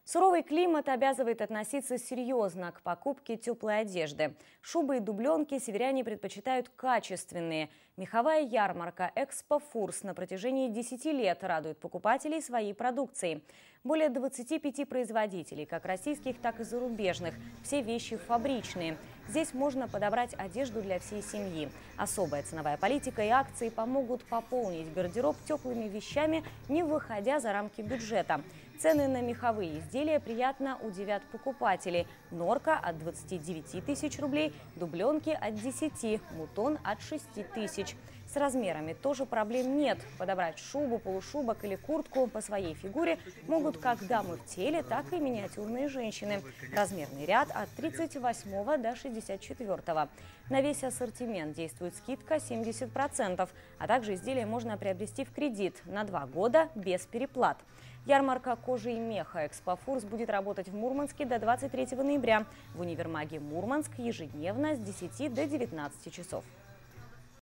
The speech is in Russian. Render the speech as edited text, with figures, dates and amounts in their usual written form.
Суровый климат обязывает относиться серьезно к покупке теплой одежды. Шубы и дубленки северяне предпочитают качественные. Меховая ярмарка «Экспофурс» на протяжении 10 лет радует покупателей своей продукцией. Более 25 производителей, как российских, так и зарубежных. Все вещи фабричные. Здесь можно подобрать одежду для всей семьи. Особая ценовая политика и акции помогут пополнить гардероб теплыми вещами, не выходя за рамки бюджета. Цены на меховые изделия приятно удивят покупателей. Норка от 29 тысяч рублей, дубленки от 10, мутон от 6 тысяч. С размерами тоже проблем нет. Подобрать шубу, полушубок или куртку по своей фигуре могут как дамы в теле, так и миниатюрные женщины. Размерный ряд от 38 до 64. На весь ассортимент действует скидка 70%, а также изделия можно приобрести в кредит на 2 года без переплат. Ярмарка кожи и меха «Экспофурс» будет работать в Мурманске до 23 ноября. В универмаге «Мурманск» ежедневно с 10 до 19 часов.